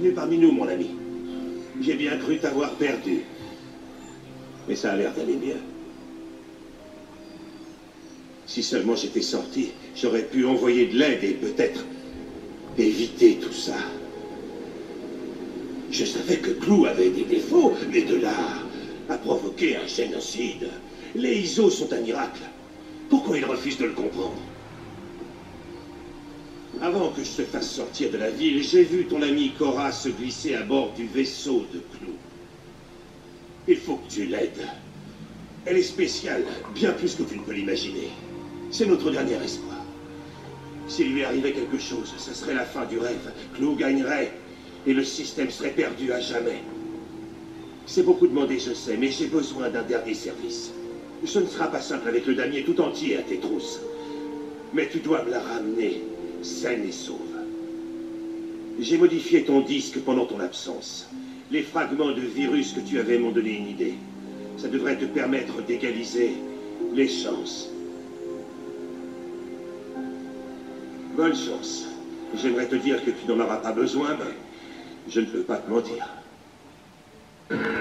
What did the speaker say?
Bienvenue parmi nous, mon ami. J'ai bien cru t'avoir perdu. Mais ça a l'air d'aller mieux. Si seulement j'étais sorti, j'aurais pu envoyer de l'aide et peut-être éviter tout ça. Je savais que Clou avait des défauts, mais de là à provoquer un génocide. Les ISO sont un miracle. Pourquoi ils refusent de le comprendre? Avant que je te fasse sortir de la ville, j'ai vu ton ami Cora se glisser à bord du vaisseau de Clou. Il faut que tu l'aides. Elle est spéciale, bien plus que tu ne peux l'imaginer. C'est notre dernier espoir. S'il lui arrivait quelque chose, ce serait la fin du rêve. Clou gagnerait et le système serait perdu à jamais. C'est beaucoup demandé, je sais, mais j'ai besoin d'un dernier service. Ce ne sera pas simple avec le damier tout entier à tes trousses. Mais tu dois me la ramener saine et sauve. J'ai modifié ton disque pendant ton absence. Les fragments de virus que tu avais m'ont donné une idée. Ça devrait te permettre d'égaliser les chances. Bonne chance. J'aimerais te dire que tu n'en auras pas besoin, mais je ne peux pas te mentir.